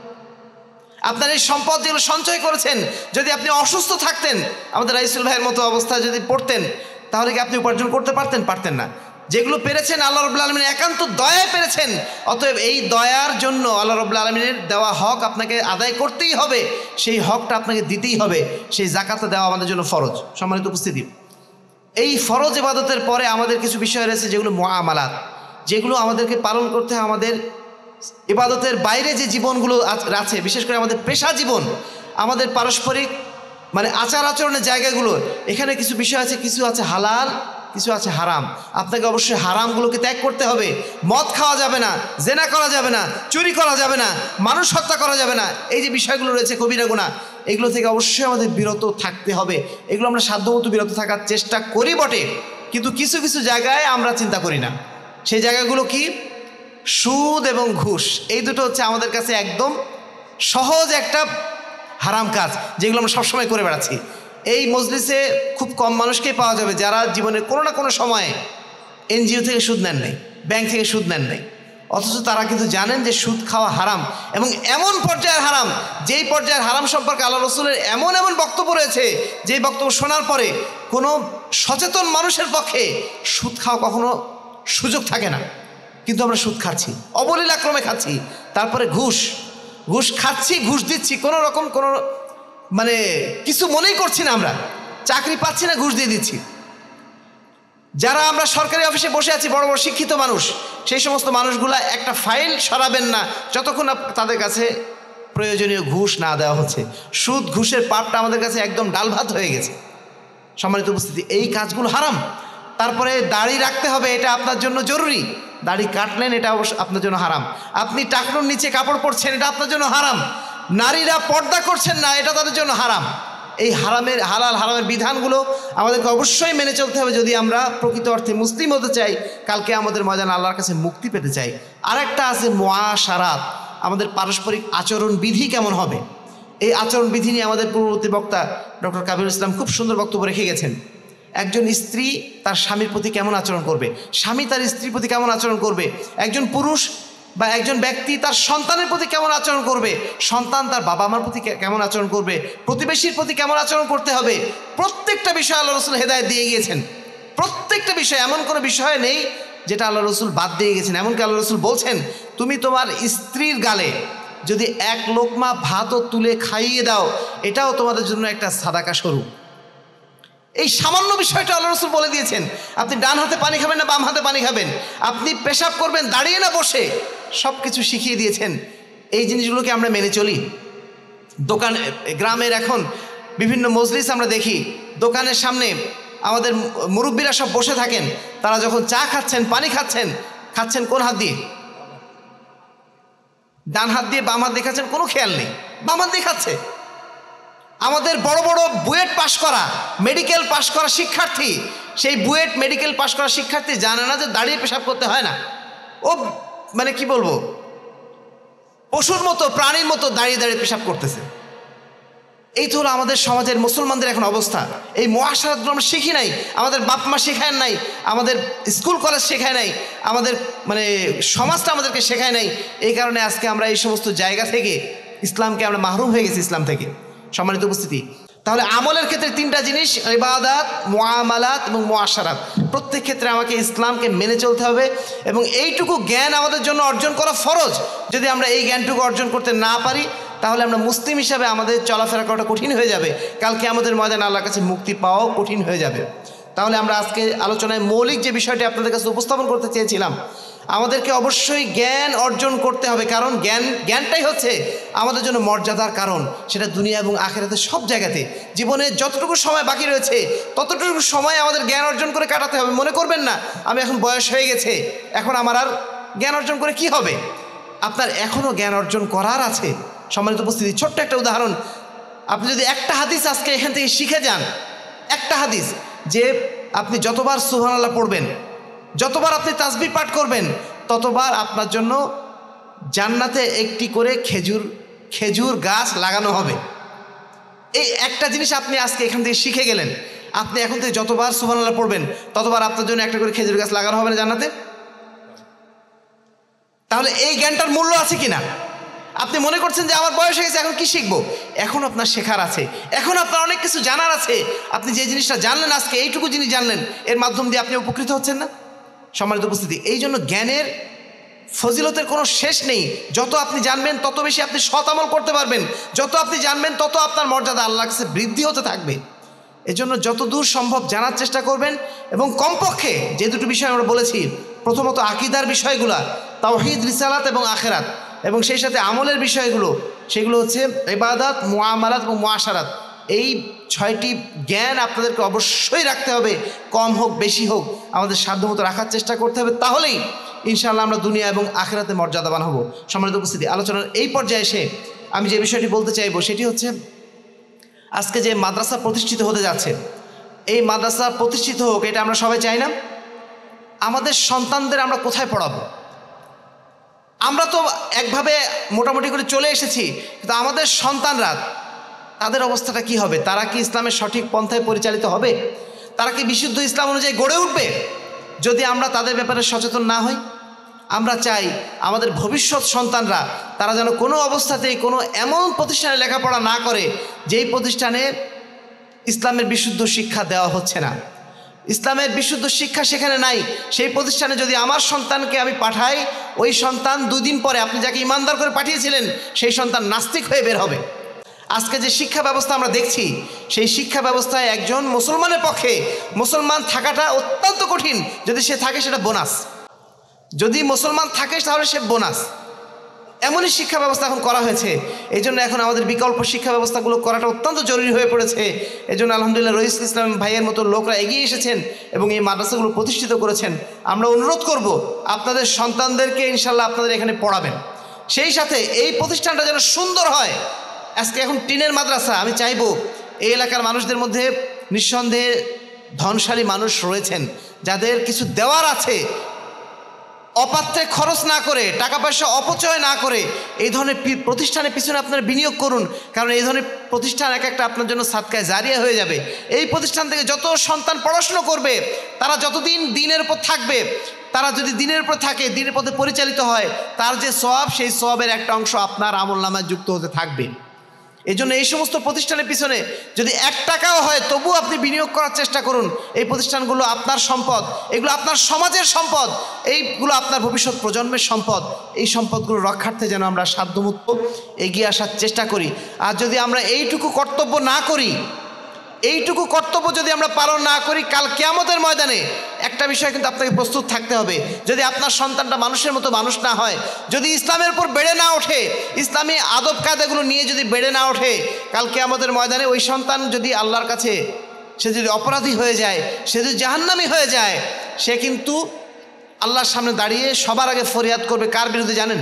আপনার এই সম্পদ যেগুলো সঞ্চয় করেছেন, যদি আপনি অসুস্থ থাকতেন, আমাদের রাইসুল ভাইয়ের মতো অবস্থায় যদি পড়তেন, তাহলে কি আপনি উপার্জন করতে পারতেন? পারতেন না। যেগুলো পেরেছেন আল্লাহ রাব্বুল আলামিন একান্ত দয়ায় পেরেছেন, অতএব এই দয়ার জন্য আল্লাহ রাব্বুল আলামিনের দেওয়া হক আপনাকে আদায় করতেই হবে, সেই হকটা আপনাকে দিতেই হবে। সেই জাকাতটা দেওয়া আমাদের জন্য ফরজ। সম্মানিত উপস্থিতি, এই ফরজ ইবাদতের পরে আমাদের কিছু বিষয় রয়েছে যেগুলো মুআমালাত, যেগুলো আমাদেরকে পালন করতে হয়। আমাদের ইবাদতের বাইরে যে জীবনগুলো আছে, বিশেষ করে আমাদের পেশা জীবন, আমাদের পারস্পরিক মানে আচার আচরণের জায়গাগুলো, এখানে কিছু বিষয় আছে, কিছু আছে হালাল, কিছু আছে হারাম। আপনাকে অবশ্যই হারামগুলোকে ত্যাগ করতে হবে। মদ খাওয়া যাবে না, জেনা করা যাবে না, চুরি করা যাবে না, মানুষ হত্যা করা যাবে না। এই যে বিষয়গুলো রয়েছে কবিরা গুনাহ, এগুলো থেকে অবশ্যই আমাদের বিরত থাকতে হবে। এগুলো আমরা সাধ্যমতো বিরত থাকার চেষ্টা করি বটে, কিন্তু কিছু কিছু জায়গায় আমরা চিন্তা করি না। সেই জায়গাগুলো কি? সুদ এবং ঘুষ, এই দুটো হচ্ছে আমাদের কাছে একদম সহজ একটা হারাম কাজ, যেগুলো আমরা সবসময় করে বেড়াচ্ছি। এই মজলিসে খুব কম মানুষকেই পাওয়া যাবে যারা জীবনের কোনো না কোনো সময়ে এনজিও থেকে সুদ নেন নাই, ব্যাংক থেকে সুদ নেন নাই, অথচ তারা কিন্তু জানেন যে সুদ খাওয়া হারাম, এবং এমন পর্যায়ের হারাম, যেই পর্যায়ের হারাম সম্পর্কে আল্লাহ রসুলের এমন এমন বক্তব্য রয়েছে, যেই বক্তব্য শোনার পরে কোনো সচেতন মানুষের পক্ষে সুদ খাওয়া কখনো সুযোগ থাকে না, কিন্তু আমরা সুদ খাচ্ছি, অবলীলাক্রমে খাচ্ছি। তারপরে ঘুষ, ঘুষ খাচ্ছি, ঘুষ দিচ্ছি, কোনো রকম কোনো মানে কিছু মনেই করছি না, আমরা চাকরি পাচ্ছি না, ঘুষ দিয়ে দিচ্ছি। যারা আমরা সরকারি অফিসে বসে আছি, বড় বড় শিক্ষিত মানুষ, সেই সমস্ত মানুষগুলা একটা ফাইল সরাবেন না যতক্ষণ না তাদের কাছে প্রয়োজনীয় ঘুষ না দেওয়া হচ্ছে। সুদ ঘুষের পাপটা আমাদের কাছে একদম ডাল ভাত হয়ে গেছে। সম্মানিত উপস্থিতি, এই কাজগুলো হারাম। তারপরে দাড়ি রাখতে হবে, এটা আপনার জন্য জরুরি, দাড়ি কাটলেন, এটা অবশ্য আপনার জন্য হারাম। আপনি টাকনুর নিচে কাপড় পরছেন, এটা আপনার জন্য হারাম। নারীরা পর্দা করছেন না, এটা তাদের জন্য হারাম। এই হারামের হালাল হারামের বিধানগুলো আমাদেরকে অবশ্যই মেনে চলতে হবে যদি আমরা প্রকৃত অর্থে মুসলিম হতে চাই, কালকে আমাদের ময়দান আল্লাহর কাছে মুক্তি পেতে চাই। আরেকটা আছে মুআশারাত, আমাদের পারস্পরিক আচরণ বিধি কেমন হবে। এই আচরণ বিধি নিয়ে আমাদের পূর্ববর্তী বক্তা ডক্টর কাবিরুল ইসলাম খুব সুন্দর বক্তব্য রেখে গেছেন। একজন স্ত্রী তার স্বামীর প্রতি কেমন আচরণ করবে, স্বামী তার স্ত্রীর প্রতি কেমন আচরণ করবে, একজন পুরুষ বা একজন ব্যক্তি তার সন্তানের প্রতি কেমন আচরণ করবে, সন্তান তার বাবা মার প্রতি কেমন আচরণ করবে, প্রতিবেশীর প্রতি কেমন আচরণ করতে হবে, প্রত্যেকটা বিষয় আল্লাহ রসুল হেদায়েত দিয়ে গিয়েছেন। প্রত্যেকটা বিষয়, এমন কোনো বিষয় নেই যেটা আল্লাহ রসুল বাদ দিয়ে গেছেন। এমনকি আল্লাহ রসুল বলছেন, তুমি তোমার স্ত্রীর গালে যদি এক লোকমা ভাতও তুলে খাইয়ে দাও, এটাও তোমাদের জন্য একটা সাদাকা স্বরূপ। এই সামান্য বিষয়টা আল্লাহ রসুল বলে দিয়েছেন। আপনি ডান হাতে পানি খাবেন না বাম হাতে পানি খাবেন, আপনি পেশাব করবেন দাঁড়িয়ে না বসে, সব কিছু শিখিয়ে দিয়েছেন। এই জিনিসগুলোকে আমরা মেনে চলি। দোকান, গ্রামের এখন বিভিন্ন মজলিস আমরা দেখি, দোকানের সামনে আমাদের মুরব্বীরা সব বসে থাকেন, তারা যখন চা খাচ্ছেন, পানি খাচ্ছেন, খাচ্ছেন কোন হাত দিয়ে? ডান হাত দিয়ে, বাম হাত দিয়ে খাচ্ছেন, কোনো খেয়াল নেই, বাম হাত দিয়ে খাচ্ছে। আমাদের বড় বড় বুয়েট পাশ করা, মেডিকেল পাশ করা শিক্ষার্থী, সেই বুয়েট মেডিকেল পাশ করা শিক্ষার্থী জানে না যে দাঁড়িয়ে পেশাব করতে হয় না। ও মানে কি বলবো, পশুর মতো, প্রাণীর মতো দাঁড়িয়ে দাঁড়িয়ে পেশাব করতেছে। এই তো হলো আমাদের সমাজের মুসলমানদের এখন অবস্থা। এই মুআশারাতগুলো আমরা শিখি নাই, আমাদের বাপ মা শেখায় নাই, আমাদের স্কুল কলেজ শেখায় নাই, আমাদের মানে সমাজটা আমাদেরকে শেখায় নাই। এই কারণে আজকে আমরা এই সমস্ত জায়গা থেকে ইসলামকে আমরা মাহরুম হয়ে গেছি ইসলাম থেকে। সম্মানিত উপস্থিতি, তাহলে আমলের ক্ষেত্রে তিনটা জিনিস, ইবাদাত, মুআমালাত এবং মুআশারাত, প্রত্যেক ক্ষেত্রে আমাকে ইসলামকে মেনে চলতে হবে এবং এইটুকু জ্ঞান আমাদের জন্য অর্জন করা ফরজ। যদি আমরা এই জ্ঞানটুকু অর্জন করতে না পারি, তাহলে আমরা মুসলিম হিসাবে আমাদের চলাফেরা করাটা কঠিন হয়ে যাবে, কালকে আমাদের ময়দান আল্লাহর কাছে মুক্তি পাওয়াও কঠিন হয়ে যাবে। তাহলে আমরা আজকে আলোচনায় মৌলিক যে বিষয়টি আপনাদের কাছে উপস্থাপন করতে চেয়েছিলাম, আমাদেরকে অবশ্যই জ্ঞান অর্জন করতে হবে, কারণ জ্ঞান জ্ঞানটাই হচ্ছে আমাদের জন্য মর্যাদার কারণ, সেটা দুনিয়া এবং আখিরাতে সব জায়গাতে। জীবনে যতটুকু সময় বাকি রয়েছে ততটুকু সময় আমাদের জ্ঞান অর্জন করে কাটাতে হবে। মনে করবেন না আমি এখন বয়স হয়ে গেছে, এখন আমার আর জ্ঞান অর্জন করে কি হবে। আপনার এখনও জ্ঞান অর্জন করার আছে। সম্মানিত উপস্থিতি, ছোট্ট একটা উদাহরণ, আপনি যদি একটা হাদিস আজকে এখান থেকে শিখে যান, একটা হাদিস, যে আপনি যতবার সুবহানাল্লাহ পড়বেন, যতবার আপনি তাসবিহ পাঠ করবেন, ততবার আপনার জন্য জান্নাতে একটি করে খেজুর খেজুর গাছ লাগানো হবে। এই একটা জিনিস আপনি আজকে এখান থেকে শিখে গেলেন। আপনি এখন থেকে যতবার সুবহানাল্লাহ পড়বেন, ততবার আপনার জন্য একটা করে খেজুর গাছ লাগানো হবে না জান্নাতে? তাহলে এই জ্ঞানটার মূল্য আছে কিনা? আপনি মনে করছেন যে আমার বয়স হয়ে গেছে, এখন কি শিখবো? এখন আপনার শেখার আছে, এখন আপনার অনেক কিছু জানার আছে। আপনি যে জিনিসটা জানলেন আজকে, এইটুকু জিনিস জানলেন, এর মাধ্যম দিয়ে আপনি উপকৃত হচ্ছেন না? সম্মানিত উপস্থিতি, এই জন্য জ্ঞানের ফজিলতের কোনো শেষ নেই। যত আপনি জানবেন তত বেশি আপনি সৎ আমল করতে পারবেন, যত আপনি জানবেন তত আপনার মর্যাদা আল্লাহর কাছে বৃদ্ধি হতে থাকবে। এজন্য যত দূর সম্ভব জানার চেষ্টা করবেন এবং কমপক্ষে যে দুটো বিষয় আমরা বলেছি, প্রথমত আকীদার বিষয়গুলা, তাওহীদ, রিসালাত এবং আখিরাত, এবং সেই সাথে আমলের বিষয়গুলো, সেগুলো হচ্ছে ইবাদত, মুআমালাত এবং মুআশারাত। এই ছয়টি জ্ঞান আপনাদেরকে অবশ্যই রাখতে হবে, কম হোক বেশি হোক আমাদের সাধ্যমতো রাখার চেষ্টা করতে হবে। তাহলেই ইনশাআল্লাহ আমরা দুনিয়া এবং আখিরাতে মর্যাদাবান হব। সম্মানিত উপস্থিতি, আলোচনার এই পর্যায়ে এসে আমি যে বিষয়টি বলতে চাইবো সেটি হচ্ছে আজকে যে মাদ্রাসা প্রতিষ্ঠিত হতে যাচ্ছে, এই মাদ্রাসা প্রতিষ্ঠিত হোক, এটা আমরা সবাই চাই না? আমাদের সন্তানদের আমরা কোথায় পড়াবো? আমরা তো একভাবে মোটামুটি করে চলে এসেছি, কিন্তু আমাদের সন্তানরা, তাদের অবস্থাটা কি হবে? তারা কি ইসলামের সঠিক পন্থায় পরিচালিত হবে? তারা কি বিশুদ্ধ ইসলাম অনুযায়ী গড়ে উঠবে যদি আমরা তাদের ব্যাপারে সচেতন না হই? আমরা চাই আমাদের ভবিষ্যৎ সন্তানরা তারা যেন কোনো অবস্থাতেই কোনো এমন প্রতিষ্ঠানে লেখাপড়া না করে যেই প্রতিষ্ঠানে ইসলামের বিশুদ্ধ শিক্ষা দেওয়া হচ্ছে না, ইসলামের বিশুদ্ধ শিক্ষা সেখানে নাই। সেই প্রতিষ্ঠানে যদি আমার সন্তানকে আমি পাঠাই, ওই সন্তান দুদিন পরে আপনি যাকে ইমানদার করে পাঠিয়েছিলেন সেই সন্তান নাস্তিক হয়ে বের হবে। আজকে যে শিক্ষা ব্যবস্থা আমরা দেখছি, সেই শিক্ষা ব্যবস্থায় একজন মুসলমানের পক্ষে মুসলমান থাকাটা অত্যন্ত কঠিন। যদি সে থাকে সেটা বোনাস, যদি মুসলমান থাকে তাহলে সে বোনাস। এমনই শিক্ষা ব্যবস্থা এখন করা হয়েছে। এই জন্য এখন আমাদের বিকল্প শিক্ষা ব্যবস্থাগুলো করাটা অত্যন্ত জরুরি হয়ে পড়েছে। এই জন্য আলহামদুলিল্লাহ রইসুল ইসলাম ভাইয়ের মতো লোকরা এগিয়ে এসেছেন এবং এই মাদ্রাসাগুলো প্রতিষ্ঠিত করেছেন। আমরা অনুরোধ করব আপনাদের সন্তানদেরকে ইনশাল্লাহ আপনাদের এখানে পড়াবেন। সেই সাথে এই প্রতিষ্ঠানটা যেন সুন্দর হয়। আজকে এখন টিনের মাদ্রাসা, আমি চাইবো এই এলাকার মানুষদের মধ্যে নিঃসন্দেহে ধনশালী মানুষ রয়েছেন, যাদের কিছু দেওয়ার আছে, অপাত্রে খরচ না করে, টাকা পয়সা অপচয় না করে এই ধরনের প্রতিষ্ঠানের পিছনে আপনারা বিনিয়োগ করুন। কারণ এই ধরনের প্রতিষ্ঠান এক একটা আপনার জন্য সাদকায় জারিয়া হয়ে যাবে। এই প্রতিষ্ঠান থেকে যত সন্তান পড়াশুনো করবে, তারা যতদিন দিনের উপর থাকবে, তারা যদি দিনের উপর থাকে, দিনের পথে পরিচালিত হয়, তার যে সওয়াব, সেই সওয়াবের একটা অংশ আপনার আমলনামায় যুক্ত হতে থাকবে। এই জন্য এই সমস্ত প্রতিষ্ঠানের পিছনে যদি এক টাকাও হয় তবু আপনি বিনিয়োগ করার চেষ্টা করুন। এই প্রতিষ্ঠানগুলো আপনার সম্পদ, এগুলো আপনার সমাজের সম্পদ, এইগুলো আপনার ভবিষ্যৎ প্রজন্মের সম্পদ। এই সম্পদগুলো রক্ষার্থে যেন আমরা সাধ্যমতো এগিয়ে আসার চেষ্টা করি। আর যদি আমরা এইটুকু কর্তব্য না করি, এইটুকু কর্তব্য যদি আমরা পালন না করি, কাল কিয়ামতের ময়দানে একটা বিষয় কিন্তু আপনাকে প্রস্তুত থাকতে হবে। যদি আপনার সন্তানটা মানুষের মতো মানুষ না হয়, যদি ইসলামের উপর বেড়ে না ওঠে, ইসলামী আদব কায়দাগুলো নিয়ে যদি বেড়ে না ওঠে, কাল কিয়ামতের ময়দানে ওই সন্তান যদি আল্লাহর কাছে সে যদি অপরাধী হয়ে যায়, সে যদি জাহান্নামী হয়ে যায়, সে কিন্তু আল্লাহর সামনে দাঁড়িয়ে সবার আগে ফরিয়াদ করবে কার বিরুদ্ধে জানেন?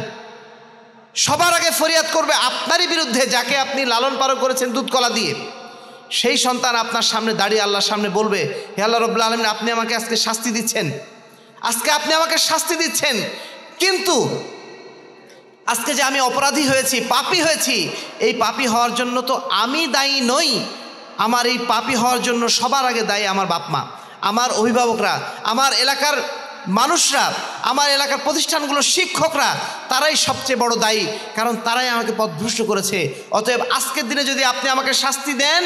সবার আগে ফরিয়াদ করবে আপনারই বিরুদ্ধে, যাকে আপনি লালন পালন করেছেন দুধ কলা দিয়ে। সেই সন্তান আপনার সামনে দাঁড়িয়ে আল্লাহর সামনে বলবে, হে আল্লাহ রাব্বুল আলামিন, আপনি আমাকে আজকে শাস্তি দিচ্ছেন, আজকে আপনি আমাকে শাস্তি দিচ্ছেন, কিন্তু আজকে যে আমি অপরাধী হয়েছি, পাপী হয়েছি, এই পাপী হওয়ার জন্য তো আমি দায়ী নই। আমার এই পাপী হওয়ার জন্য সবার আগে দায়ী আমার বাপ মা, আমার অভিভাবকরা, আমার এলাকার মানুষরা, আমার এলাকার প্রতিষ্ঠানগুলো, শিক্ষকরা, তারাই সবচেয়ে বড় দায়ী, কারণ তারাই আমাকে পথভ্রষ্ট করেছে। অতএব আজকের দিনে যদি আপনি আমাকে শাস্তি দেন,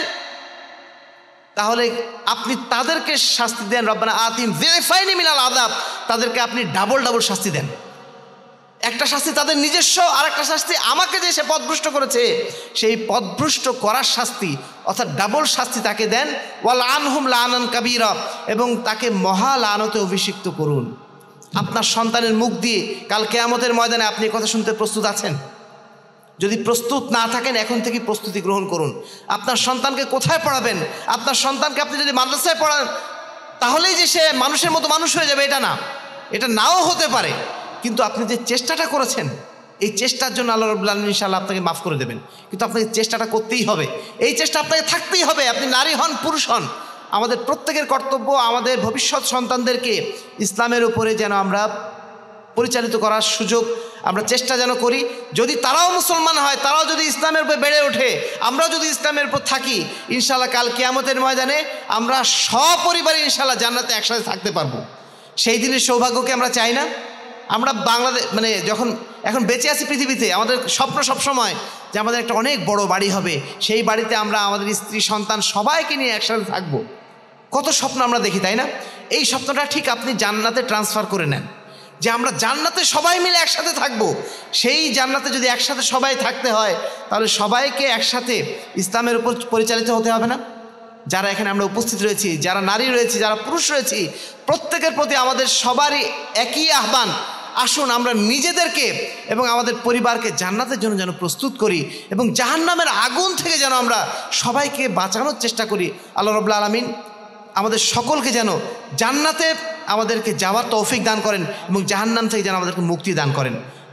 তাহলে আপনি তাদেরকে শাস্তি দেন, রব্বানা আতিম যিফাইনি মিনাল আযাব, তাদেরকে আপনি ডাবল ডাবল শাস্তি দেন। একটা শাস্তি তাদের নিজস্ব, আর একটা শাস্তি আমাকে যে সে পথভ্রষ্ট করেছে সেই পথভ্রষ্ট করার শাস্তি, অর্থাৎ ডাবল শাস্তি তাকে দেন। ওয়াল আনহুম লানান কাবীরা, এবং তাকে মহা লানতে অভিষিক্ত করুন। আপনার সন্তানের মুখ দিয়ে কাল কিয়ামতের ময়দানে আপনি কথা শুনতে প্রস্তুত আছেন? যদি প্রস্তুত না থাকেন, এখন থেকে প্রস্তুতি গ্রহণ করুন। আপনার সন্তানকে কোথায় পড়াবেন? আপনার সন্তানকে আপনি যদি মাদ্রাসায় পড়ান তাহলেই যে সে মানুষের মতো মানুষ হয়ে যাবে, এটা না, এটা নাও হতে পারে। কিন্তু আপনি যে চেষ্টাটা করেছেন, এই চেষ্টার জন্য আল্লাহ রাব্বুল আলামিন ইনশাআল্লাহ আপনাকে মাফ করে দেবেন। কিন্তু আপনাকে চেষ্টাটা করতেই হবে, এই চেষ্টা আপনাকে থাকতেই হবে। আপনি নারী হন, পুরুষ হন, আমাদের প্রত্যেকের কর্তব্য আমাদের ভবিষ্যৎ সন্তানদেরকে ইসলামের উপরে যেন আমরা পরিচালিত করার সুযোগ আমরা চেষ্টা যেন করি। যদি তারাও মুসলমান হয়, তারাও যদি ইসলামের উপর বেড়ে ওঠে, আমরাও যদি ইসলামের উপর থাকি, ইনশাআল্লাহ কাল কিয়ামতের ময়দানে আমরা সপরিবারে ইনশাআল্লাহ জান্নাতে একসাথে থাকতে পারবো। সেই দিনের সৌভাগ্যকে আমরা চাই না? আমরা বাংলাদেশ মানে যখন এখন বেঁচে আছি পৃথিবীতে, আমাদের স্বপ্ন সবসময় যে আমাদের একটা অনেক বড় বাড়ি হবে, সেই বাড়িতে আমরা আমাদের স্ত্রী সন্তান সবাইকে নিয়ে একসাথে থাকবো। কত স্বপ্ন আমরা দেখি, তাই না? এই স্বপ্নটা ঠিক আপনি জান্নাতে ট্রান্সফার করে নেন, যে আমরা জান্নাতে সবাই মিলে একসাথে থাকব। সেই জান্নাতে যদি একসাথে সবাই থাকতে হয়, তাহলে সবাইকে একসাথে ইসলামের উপর পরিচালিত হতে হবে না? যারা এখানে আমরা উপস্থিত রয়েছি, যারা নারী রয়েছি, যারা পুরুষ রয়েছি, প্রত্যেকের প্রতি আমাদের সবারই একই আহ্বান, আসুন আমরা নিজেদেরকে এবং আমাদের পরিবারকে জান্নাতের জন্য যেন প্রস্তুত করি এবং জাহান্নামের আগুন থেকে যেন আমরা সবাইকে বাঁচানোর চেষ্টা করি। আল্লাহ রাব্বুল আলামিন আমাদের সকলকে যেন জান্নাতে আমাদেরকে যাওয়ার তৌফিক দান করেন এবং জাহান্নাম থেকে যেন আমাদেরকে মুক্তি দান করেন।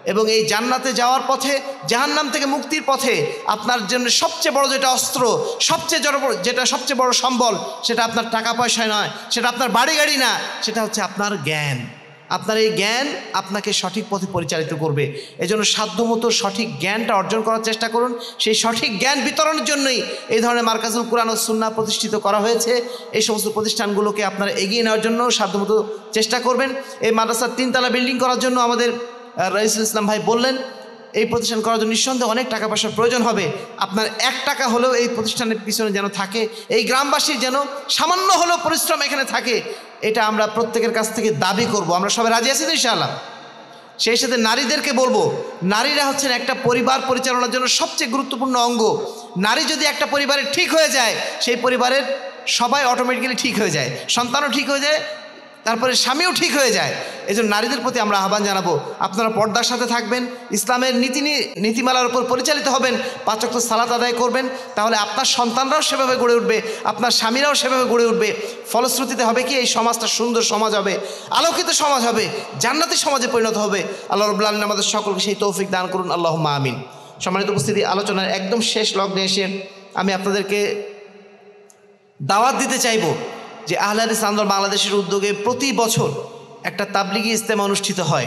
এবং এই জান্নাতে যাওয়ার পথে, জাহান্নাম থেকে মুক্তির পথে আপনার জন্য সবচেয়ে বড় যেটা অস্ত্র, সবচেয়ে বড় যেটা সবচেয়ে বড় সম্বল, সেটা আপনার টাকা পয়সায় নয়, সেটা আপনার বাড়ি গাড়ি না, সেটা হচ্ছে আপনার জ্ঞান। আপনার এই জ্ঞান আপনাকে সঠিক পথে পরিচালিত করবে। এজন্য সাধ্যমতো সঠিক জ্ঞানটা অর্জন করার চেষ্টা করুন। সেই সঠিক জ্ঞান বিতরণের জন্যই এই ধরনের মার্কাজুল কুরআন ও সুন্নাহ প্রতিষ্ঠিত করা হয়েছে। এই সমস্ত প্রতিষ্ঠানগুলোকে আপনারা এগিয়ে নেওয়ার জন্য সাধ্যমতো চেষ্টা করবেন। এই মাদ্রাসার তিনতলা বিল্ডিং করার জন্য আমাদের রাইসুল ইসলাম ভাই বললেন, এই প্রতিষ্ঠান করার জন্য নিঃসন্দেহে অনেক টাকা পয়সার প্রয়োজন হবে। আপনার এক টাকা হলেও এই প্রতিষ্ঠানের পিছনে যেন থাকে, এই গ্রামবাসীর যেন সামান্য হলেও পরিশ্রম এখানে থাকে, এটা আমরা প্রত্যেকের কাছ থেকে দাবি করব। আমরা সবাই রাজি আছি তো ইনশাআল্লাহ? সেই সাথে নারীদেরকে বলবো, নারীরা হচ্ছেন একটা পরিবার পরিচালনার জন্য সবচেয়ে গুরুত্বপূর্ণ অঙ্গ। নারী যদি একটা পরিবারের ঠিক হয়ে যায়, সেই পরিবারের সবাই অটোমেটিক্যালি ঠিক হয়ে যায়, সন্তানও ঠিক হয়ে যায়, তারপরে স্বামীও ঠিক হয়ে যায়। এই জন্য নারীদের প্রতি আমরা আহ্বান জানাবো, আপনারা পর্দার সাথে থাকবেন, ইসলামের নীতি নীতিমালার উপর পরিচালিত হবেন, পাঁচ ওয়াক্ত সালাত আদায় করবেন, তাহলে আপনার সন্তানরাও সেভাবে গড়ে উঠবে, আপনার স্বামীরাও সেভাবে গড়ে উঠবে। ফলশ্রুতিতে হবে কি, এই সমাজটা সুন্দর সমাজ হবে, আলোকিত সমাজ হবে, জান্নাতি সমাজে পরিণত হবে। আল্লাহ রাব্বুল আলামিন আমাদের সকলকে সেই তৌফিক দান করুন, আল্লাহুম্মা আমিন। সম্মানিত উপস্থিতি, আলোচনার একদম শেষ লগ্নে এসে আমি আপনাদেরকে দাওয়াত দিতে চাইব যে আহলে হাদিস আন্দোলন বাংলাদেশের উদ্যোগে প্রতি বছর একটা তাবলিগি ইজতেমা অনুষ্ঠিত হয়।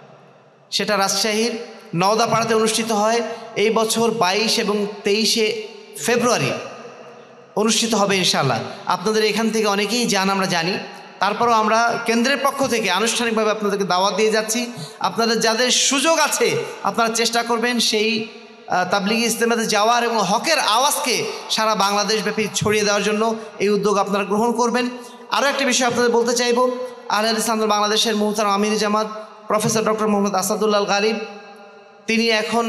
সেটা রাজশাহীর নওদাপাড়াতে অনুষ্ঠিত হয়। এই বছর বাইশ এবং তেইশে ফেব্রুয়ারি অনুষ্ঠিত হবে ইনশাআল্লাহ। আপনাদের এখান থেকে অনেকেই যান আমরা জানি, তারপরও আমরা কেন্দ্রের পক্ষ থেকে আনুষ্ঠানিকভাবে আপনাদেরকে দাওয়াত দিয়ে যাচ্ছি। আপনাদের যাদের সুযোগ আছে আপনারা চেষ্টা করবেন সেই তাবলিগি ইজতেমাতে যাওয়ার এবং হকের আওয়াজকে সারা বাংলাদেশব্যাপী ছড়িয়ে দেওয়ার জন্য এই উদ্যোগ আপনারা গ্রহণ করবেন। আরও একটা বিষয় আপনাদের বলতে চাইব, আহলে হাদিস আন্দোলন বাংলাদেশের মুহতারাম আমির জামাত প্রফেসর ডক্টর মোহাম্মদ আসাদুল্লাহ গালিব, তিনি এখন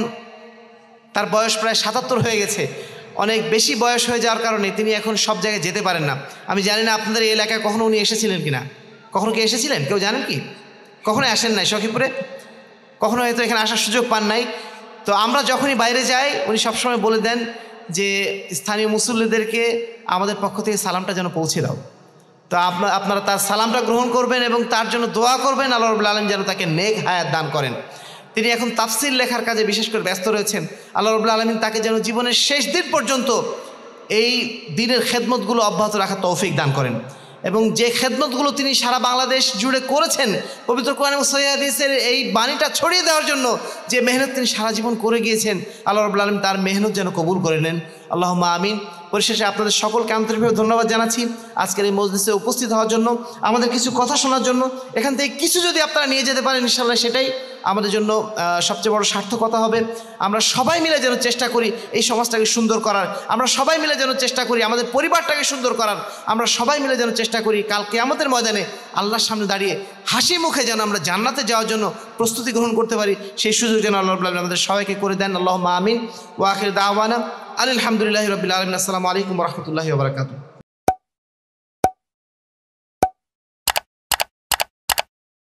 তার বয়স প্রায় সাতাত্তর হয়ে গেছে। অনেক বেশি বয়স হয়ে যাওয়ার কারণে তিনি এখন সব জায়গায় যেতে পারেন না। আমি জানি না আপনাদের এই এলাকায় কখনো উনি এসেছিলেন কিনা, কখনো কি এসেছিলেন, কেউ জানেন কি? কখনো আসেন নাই সখীপুরে, কখনো হয়তো এখানে আসার সুযোগ পান নাই। তো আমরা যখনই বাইরে যাই উনি সবসময় বলে দেন যে স্থানীয় মুসল্লিদেরকে আমাদের পক্ষ থেকে সালামটা যেন পৌঁছে দাও। তো আপনারা আপনারা তার সালামটা গ্রহণ করবেন এবং তার জন্য দোয়া করবেন, আল্লাহ রাব্বুল আলামিন যেন তাকে নেক হায়াত দান করেন। তিনি এখন তাফসীর লেখার কাজে বিশেষ করে ব্যস্ত রয়েছেন। আল্লাহ রাব্বুল আলামিন তাকে যেন জীবনের শেষ দিন পর্যন্ত এই দিনের খেদমতগুলো অব্যাহত রাখার তৌফিক দান করেন। এবং যে খেদমতগুলো তিনি সারা বাংলাদেশ জুড়ে করেছেন, পবিত্র কোরআন এবং সহিহ হাদিসের এই বাণীটা ছড়িয়ে দেওয়ার জন্য যে মেহনত তিনি সারা জীবন করে গিয়েছেন, আল্লাহ রাব্বুল আলামিন তার মেহনত যেন কবুল করে নেন, আল্লাহুম্মা আমিন। পরিশেষে আপনাদের সকলকে আন্তরিকভাবে ধন্যবাদ জানাচ্ছি আজকের এই মজলিসে উপস্থিত হওয়ার জন্য, আমাদের কিছু কথা শোনার জন্য। এখান থেকে কিছু যদি আপনারা নিয়ে যেতে পারেন ইনশাআল্লাহ সেটাই আমাদের জন্য সবচেয়ে বড় সার্থকতা হবে। আমরা সবাই মিলে যেন চেষ্টা করি এই সমাজটাকে সুন্দর করার, আমরা সবাই মিলে যেন চেষ্টা করি আমাদের পরিবারটাকে সুন্দর করার, আমরা সবাই মিলে যেন চেষ্টা করি কাল কিয়ামতের ময়দানে আল্লাহর সামনে দাঁড়িয়ে হাসি মুখে যেন আমরা জান্নাতে যাওয়ার জন্য প্রস্তুতি গ্রহণ করতে পারি। সেই সুযোগ যেন আল্লাহ রাব্বুল আলামিন আমাদের সবাইকে করে দেন। আল্লাহুম্মা আমিন। ওয়া আখির দাওয়ানা আলহামদুলিল্লাহি রাব্বিল আলামিন। আসসালামু আলাইকুম ওয়া রাহমাতুল্লাহি ওয়া বারাকাতুহু।